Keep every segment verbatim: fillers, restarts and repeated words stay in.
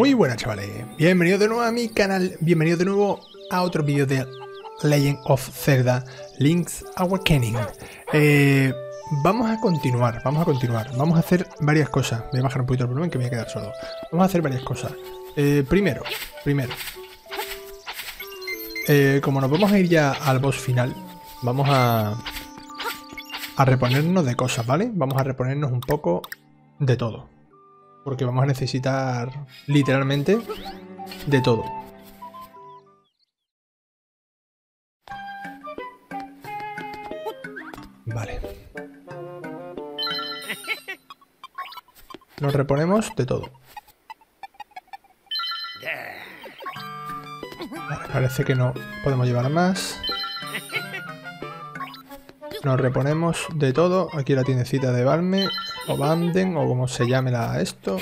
Muy buenas, chavales, bienvenidos de nuevo a mi canal, bienvenidos de nuevo a otro vídeo de Legend of Zelda Link's Awakening. eh, Vamos a continuar, vamos a continuar, vamos a hacer varias cosas. Voy a bajar un poquito el volumen que me voy a quedar solo. Vamos a hacer varias cosas. eh, Primero, primero eh, como nos vamos a ir ya al boss final, vamos a A reponernos de cosas, ¿vale? Vamos a reponernos un poco de todo, porque vamos a necesitar literalmente de todo. Vale. Nos reponemos de todo. Vale, parece que no podemos llevar más. Nos reponemos de todo. Aquí la tiendecita de Balme o Banden o como se llame la esto.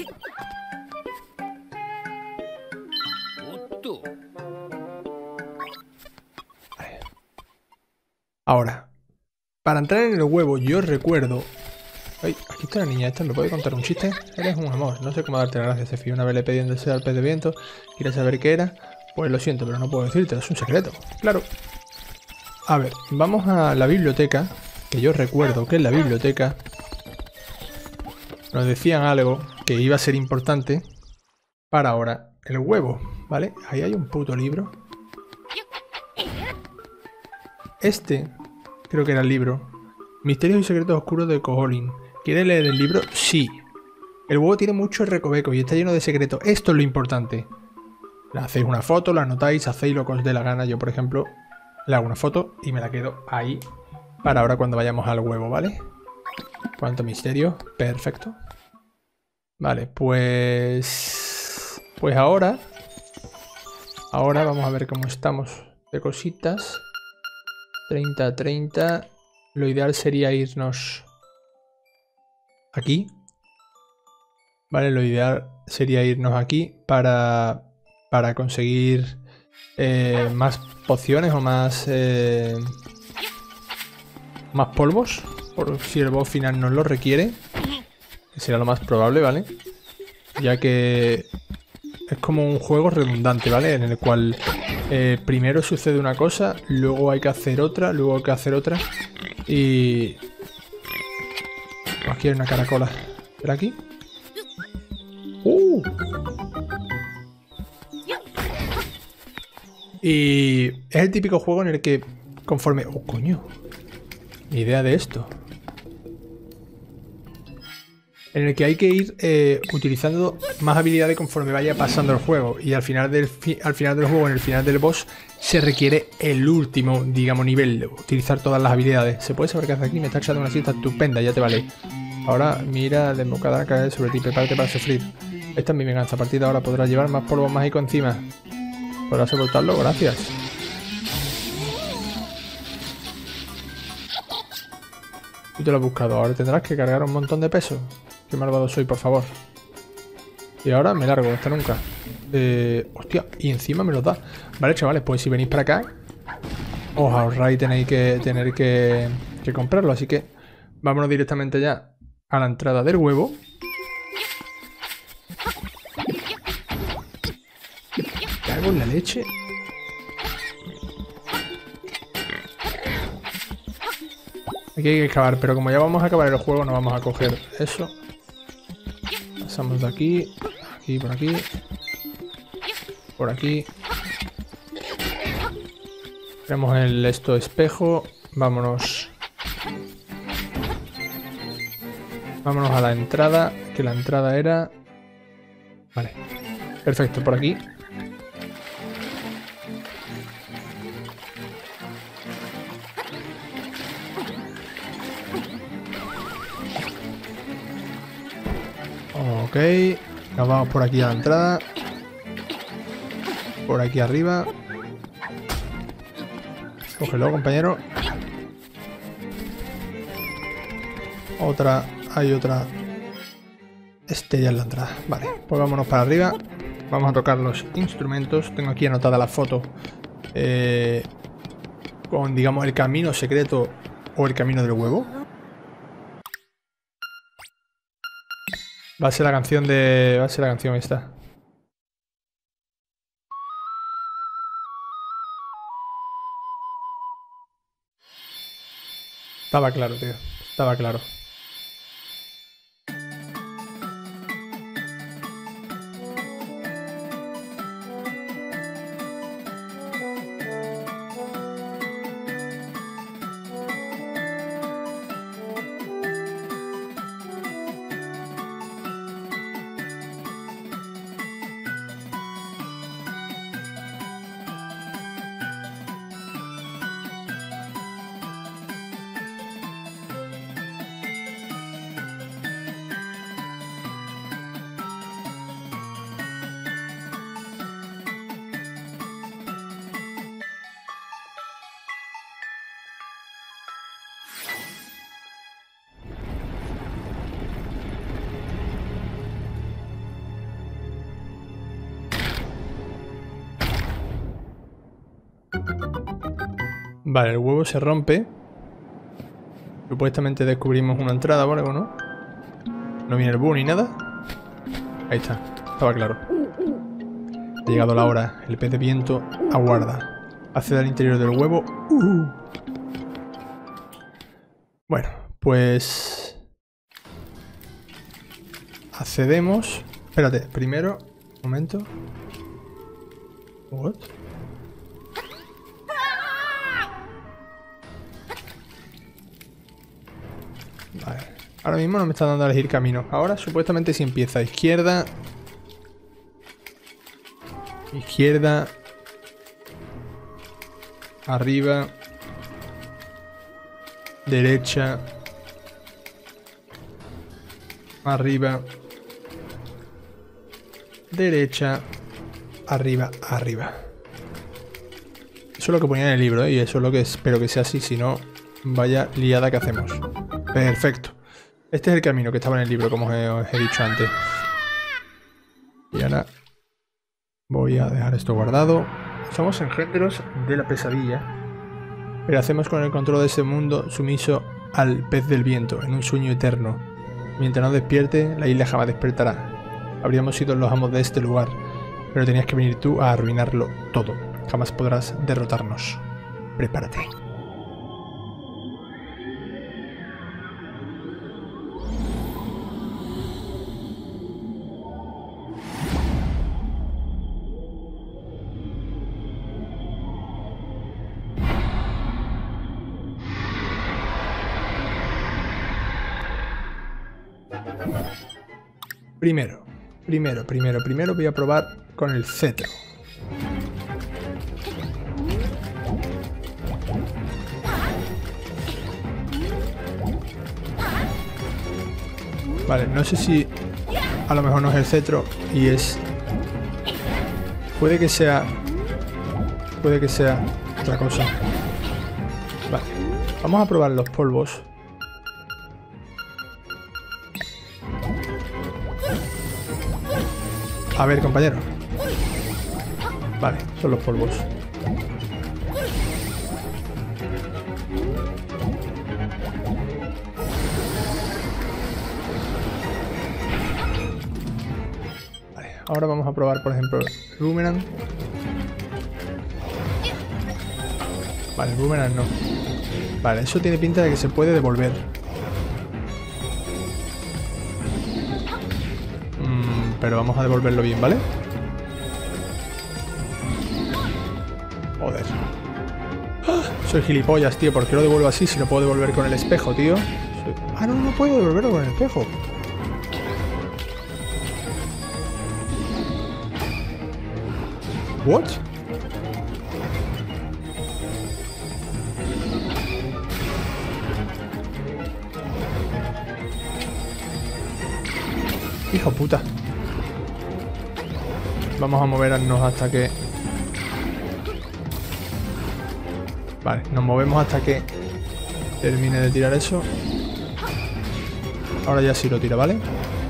Vale. Ahora, para entrar en el huevo, yo recuerdo... Ay, aquí está la niña esta, ¿me puede contar un chiste? Eres un amor, no sé cómo darte las gracias, Sefi. Una vez le pedí un deseo al pez de viento, ¿quieres saber qué era? Pues lo siento, pero no puedo decirte, es un secreto. Claro. A ver, vamos a la biblioteca, que yo recuerdo que en la biblioteca nos decían algo que iba a ser importante para ahora el huevo, ¿vale? Ahí hay un puto libro. Este, creo que era el libro. Misterios y secretos oscuros de Koholint. ¿Quiere leer el libro? Sí. El huevo tiene mucho recoveco y está lleno de secretos. Esto es lo importante. Le hacéis una foto, la anotáis, hacéis lo que os dé la gana. Yo, por ejemplo... Le hago una foto y me la quedo ahí para ahora cuando vayamos al huevo, ¿vale? Cuánto misterio. Perfecto. Vale, pues... Pues ahora... Ahora vamos a ver cómo estamos de cositas. treinta, treinta. Lo ideal sería irnos... aquí. Vale, lo ideal sería irnos aquí para... Para conseguir... Eh, más pociones o más eh, más polvos, por si el boss final nos lo requiere, que será lo más probable, ¿vale? Ya que es como un juego redundante, ¿vale? En el cual eh, primero sucede una cosa, luego hay que hacer otra, luego hay que hacer otra y... Aquí hay una caracola. ¿Pero aquí? ¡Uh! Y es el típico juego en el que conforme... ¡Oh, coño! Ni idea de esto. En el que hay que ir eh, utilizando más habilidades conforme vaya pasando el juego. Y al final, del fi al final del juego, en el final del boss, se requiere el último, digamos, nivel. De utilizar todas las habilidades. ¿Se puede saber qué hace aquí? Me está echando una siesta estupenda, ya te vale. Ahora mira, desbocada cae sobre ti, prepárate para sufrir. Esta es mi venganza. A partir de ahora podrás llevar más polvo mágico encima. ¿Podrás soportarlo? Gracias. Y te lo he buscado. Ahora tendrás que cargar un montón de peso. Qué malvado soy, por favor. Y ahora me largo. Hasta nunca. Eh, hostia, y encima me los da. Vale, chavales, pues si venís para acá, os ahorráis y tenéis que tener que, que comprarlo. Así que vámonos directamente ya a la entrada del huevo. Con la leche. Aquí hay que excavar, pero como ya vamos a acabar el juego, no vamos a coger eso. Pasamos de aquí, aquí, por aquí, por aquí. Tenemos el esto espejo. Vámonos. Vámonos a la entrada, que la entrada era... Vale. Perfecto, por aquí. Ok, nos vamos por aquí a la entrada. Por aquí arriba. Cógelo, compañero. Otra, hay otra estrella en la entrada. Vale, pues vámonos para arriba. Vamos a tocar los instrumentos. Tengo aquí anotada la foto eh, con, digamos, el camino secreto o el camino del huevo. Va a ser la canción de... Va a ser la canción esta. Estaba claro, tío. Estaba claro. Vale, el huevo se rompe. Supuestamente descubrimos una entrada o algo, ¿no? No viene el búho ni nada. Ahí está, estaba claro. Ha llegado la hora. El pez de viento aguarda. Accede al interior del huevo. Uh. Bueno, pues... accedemos. Espérate, primero... Un momento. What? Vale. Ahora mismo no me está dando a elegir camino. Ahora supuestamente si empieza a izquierda. Izquierda. Arriba. Derecha. Arriba. Derecha. Arriba. Arriba. Eso es lo que ponía en el libro, ¿eh? Y eso es lo que espero que sea así. Si no, vaya liada que hacemos. Perfecto. Este es el camino que estaba en el libro, como os he, os he dicho antes. Y ahora voy a dejar esto guardado. Somos engendros de la pesadilla, pero hacemos con el control de ese mundo sumiso al pez del viento, en un sueño eterno. Mientras no despierte, la isla jamás despertará. Habríamos sido los amos de este lugar, pero tenías que venir tú a arruinarlo todo. Jamás podrás derrotarnos. Prepárate. Primero, primero, primero, primero voy a probar con el cetro. Vale, no sé si a lo mejor no es el cetro y es... Puede que sea... Puede que sea otra cosa. Vale, vamos a probar los polvos. A ver, compañero. Vale, son los polvos. Vale, ahora vamos a probar, por ejemplo, el boomerang. Vale, el boomerang no. Vale, eso tiene pinta de que se puede devolver. Pero vamos a devolverlo bien, ¿vale? Joder. ¡Ah! Soy gilipollas, tío. ¿Por qué lo devuelvo así si lo puedo devolver con el espejo, tío? Soy... Ah, no, no puedo devolverlo con el espejo. ¿What? Hijo puta. Vamos a movernos hasta que... Vale, nos movemos hasta que termine de tirar eso. Ahora ya sí lo tira, ¿vale?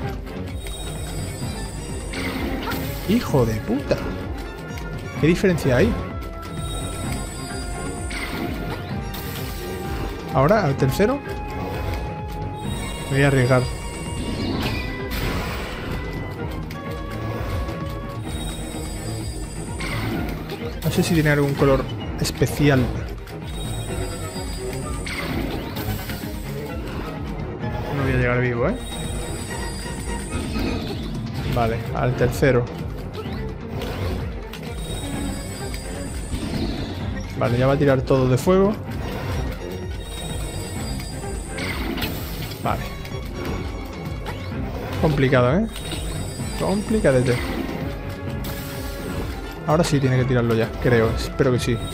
¡Hijo de puta! ¿Qué diferencia hay? Ahora, al tercero. Me voy a arriesgar. No sé si tiene algún color especial. llegar vivo, ¿eh? Vale, al tercero. Vale, ya va a tirar todo de fuego. Vale. Complicado, ¿eh? Complicadete. Ahora sí tiene que tirarlo ya, creo. Espero que sí.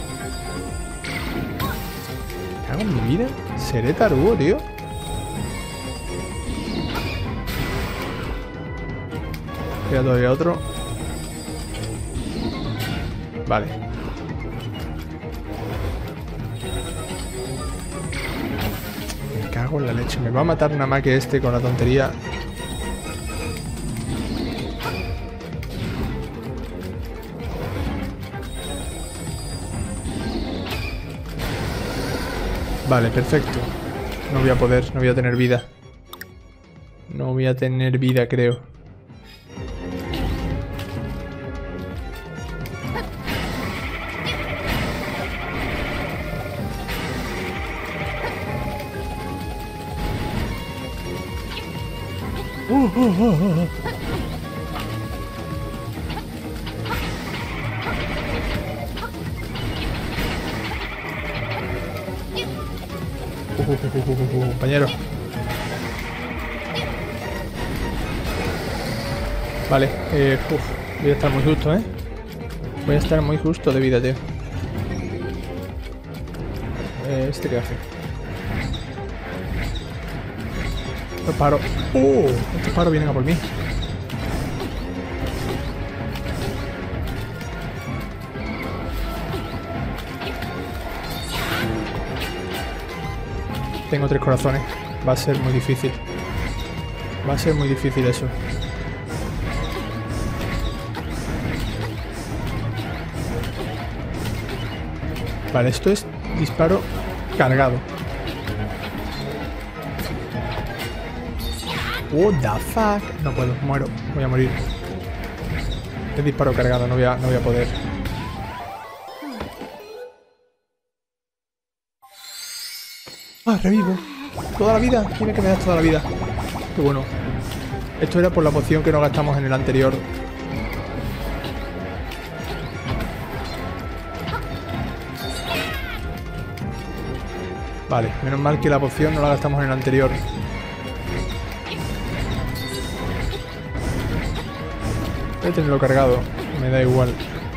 ¿Qué hago en mi vida? ¿Seré tarugo, tío? Queda todavía otro. Vale. Me cago en la leche. Me va a matar nada más que este con la tontería. Vale, perfecto. No voy a poder, no voy a tener vida. No voy a tener vida, creo. Uh, uh, uh, uh. Uh, uh, uh, uh, uh, compañero. Vale, eh, uf, voy a estar muy justo, ¿eh? Voy a estar muy justo de vida, tío. Eh, ¿Este qué hace? Los paros. ¡Uh! Estos paros vienen a por mí. Tengo tres corazones. Va a ser muy difícil. Va a ser muy difícil eso. Vale, esto es disparo cargado. What the fuck. No puedo, muero. Voy a morir. Es disparo cargado, no voy a, no voy a poder. Ah, revivo. Toda la vida. Dime que me das toda la vida. Qué bueno. Esto era por la poción que no gastamos en el anterior. Vale, menos mal que la poción no la gastamos en el anterior. Voy a tenerlo cargado. Me da igual.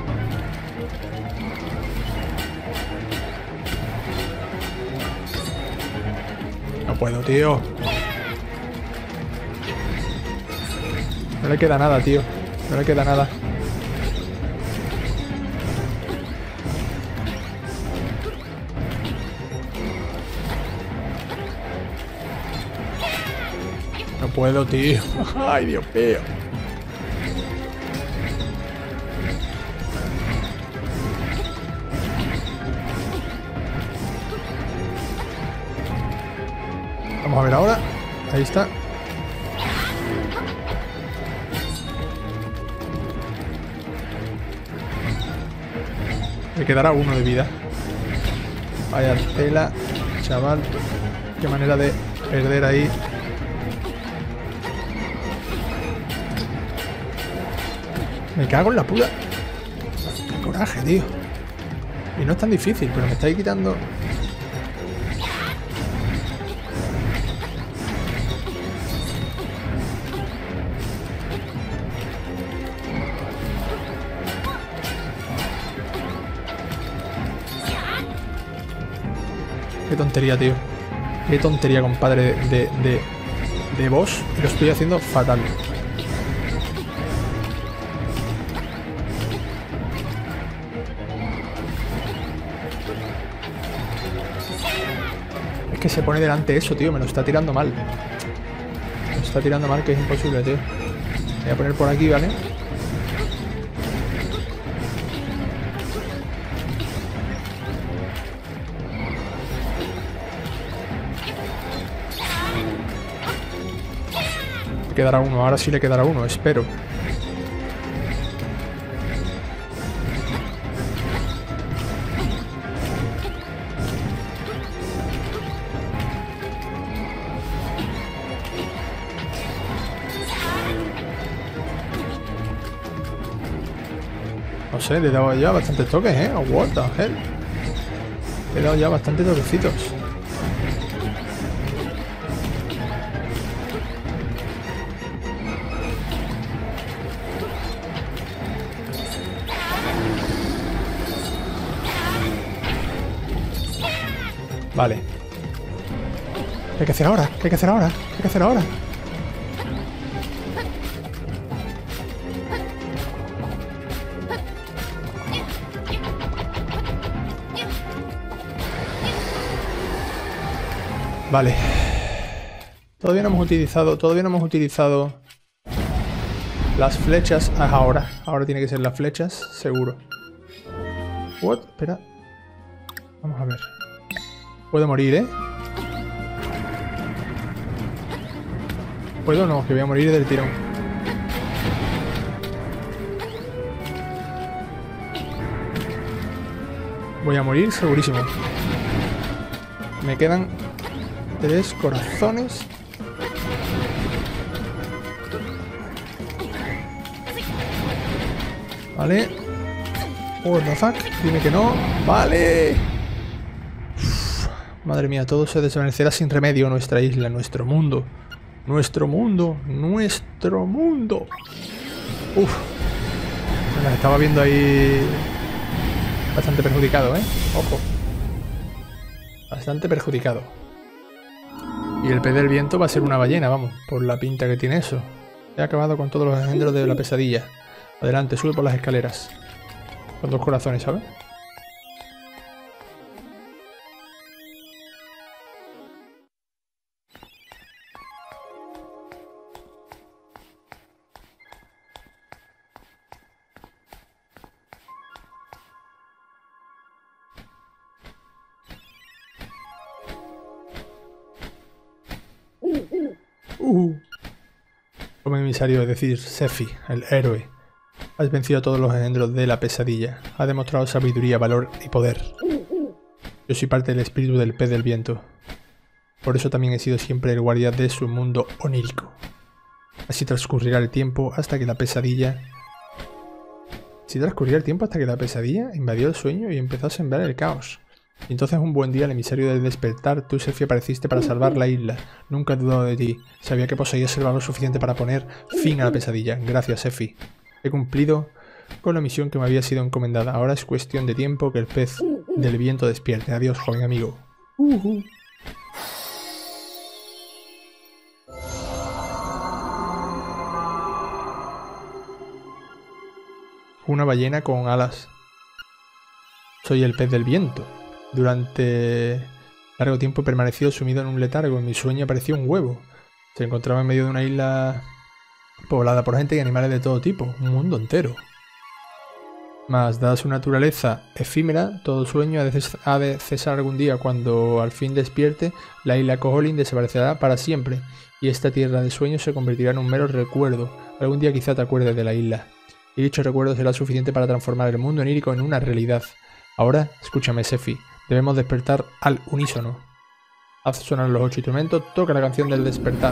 No puedo, tío. No le queda nada, tío. No le queda nada. No puedo, tío. Ay, Dios mío. Vamos a ver ahora. Ahí está. Me quedará uno de vida. Vaya tela, chaval. Qué manera de perder ahí. Me cago en la puta. Qué coraje, tío. Y no es tan difícil, pero me estáis quitando... Qué tontería, tío. Qué tontería, compadre, de, de, de boss. Lo estoy haciendo fatal. Es que se pone delante eso, tío. Me lo está tirando mal. Me lo está tirando mal, que es imposible, tío. Voy a poner por aquí, ¿vale? Le quedará uno. Ahora sí le quedará uno, espero. toquecitos, eh. Le he dado ya bastantes toques, eh. Oh, what the hell. Le he dado ya bastantes toquecitos. Vale. ¿Qué hay que hacer ahora? ¿Qué hay que hacer ahora? ¿Qué hay que hacer ahora? Vale. Todavía no hemos utilizado, todavía no hemos utilizado las flechas. Ah, ahora. Ahora tiene que ser las flechas, seguro. What? Espera. Vamos a ver. Puedo morir, ¿eh? ¿Puedo o no? Que voy a morir del tirón. Voy a morir segurísimo. Me quedan tres corazones. Vale. What the fuck. Dime que no. Vale. Uf, madre mía, todo se desvanecerá sin remedio. Nuestra isla, nuestro mundo. Nuestro mundo. Nuestro mundo. Uf. Me estaba viendo ahí bastante perjudicado, ¿eh? Ojo. Bastante perjudicado. Y el pez del viento va a ser una ballena, vamos, por la pinta que tiene eso. He acabado con todos los engendros de la pesadilla. Adelante, sube por las escaleras. Con dos corazones, ¿sabes? Uh. Como emisario, es decir, Sefi, el héroe. Has vencido a todos los engendros de la pesadilla. Has demostrado sabiduría, valor y poder. Yo soy parte del espíritu del pez del viento. Por eso también he sido siempre el guardián de su mundo onírico. Así transcurrirá el tiempo hasta que la pesadilla... Así transcurrirá el tiempo hasta que la pesadilla invadió el sueño y empezó a sembrar el caos. Y entonces un buen día, el emisario del despertar, tú, Sefi, apareciste para salvar la isla. Nunca he dudado de ti. Sabía que poseías el valor suficiente para poner fin a la pesadilla. Gracias, Sefi. He cumplido con la misión que me había sido encomendada. Ahora es cuestión de tiempo que el pez del viento despierte. Adiós, joven amigo. Uh-huh. Una ballena con alas. Soy el pez del viento. Durante largo tiempo he permanecido sumido en un letargo. En mi sueño apareció un huevo. Se encontraba en medio de una isla poblada por gente y animales de todo tipo. Un mundo entero. Mas, dada su naturaleza efímera, todo sueño ha de, ha de cesar algún día. Cuando al fin despierte, la isla Koholint desaparecerá para siempre. Y esta tierra de sueños se convertirá en un mero recuerdo. Algún día quizá te acuerdes de la isla. Y dicho recuerdo será suficiente para transformar el mundo onírico en una realidad. Ahora, escúchame, Sefi. Debemos despertar al unísono. Haz sonar los ocho instrumentos, toca la canción del despertar.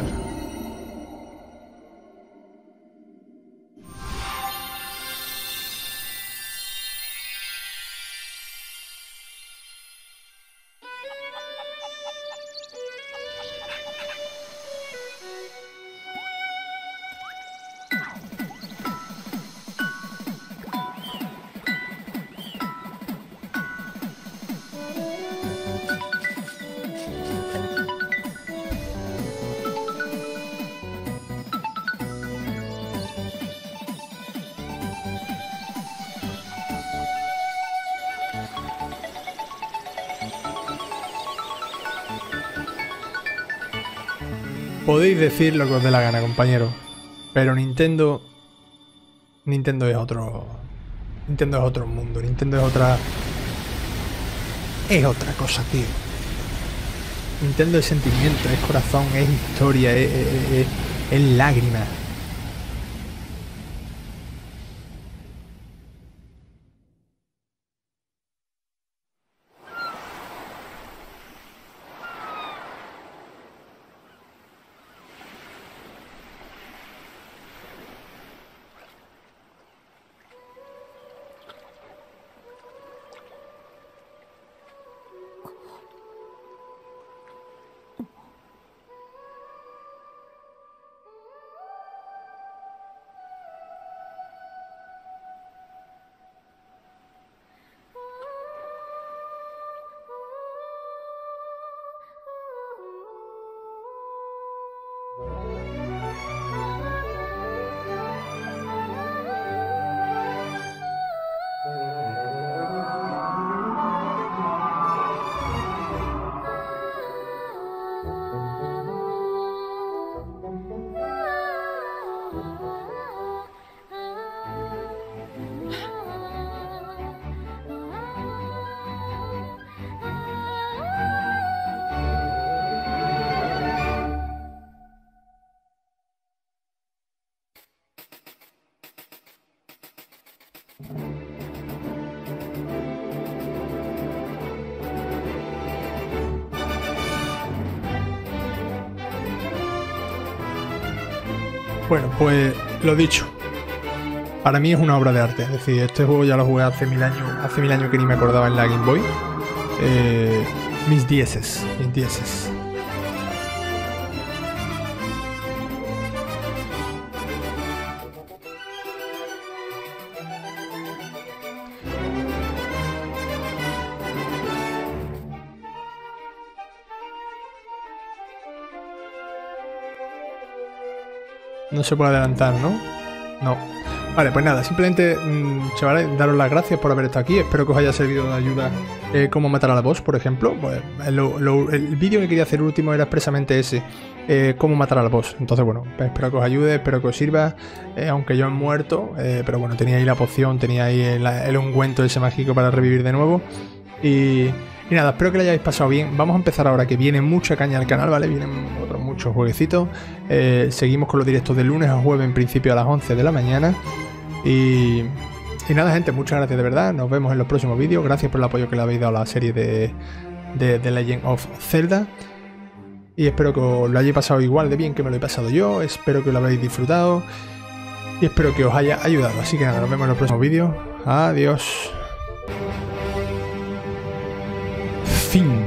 Podéis decir lo que os dé la gana, compañero. Pero Nintendo... Nintendo es otro... Nintendo es otro mundo. Nintendo es otra... Es otra cosa, tío. Nintendo es sentimiento, es corazón, es historia, es, es, es, es lágrima. Bueno, pues lo dicho. Para mí es una obra de arte. Es decir, este juego ya lo jugué hace mil años. Hace mil años que ni me acordaba en la Game Boy. Eh, mis dieces. Mis dieces. No se puede adelantar, ¿no? No. Vale, pues nada, simplemente, mmm, chavales, daros las gracias por haber estado aquí. Espero que os haya servido de ayuda eh, cómo matar a la boss, por ejemplo. Pues, lo, lo, el vídeo que quería hacer último era expresamente ese, eh, cómo matar a la boss. Entonces, bueno, pues espero que os ayude, espero que os sirva, eh, aunque yo he muerto, eh, pero bueno, tenía ahí la poción, tenía ahí el, el ungüento ese mágico para revivir de nuevo. Y... Y nada, espero que lo hayáis pasado bien. Vamos a empezar ahora, que viene mucha caña al canal, ¿vale? Vienen otros muchos jueguecitos. Eh, seguimos con los directos de lunes a jueves, en principio a las once de la mañana. Y, y nada, gente, muchas gracias de verdad. Nos vemos en los próximos vídeos. Gracias por el apoyo que le habéis dado a la serie de, de The Legend of Zelda. Y espero que os lo hayáis pasado igual de bien que me lo he pasado yo. Espero que lo habéis disfrutado. Y espero que os haya ayudado. Así que nada, nos vemos en los próximos vídeos. Adiós. Fin.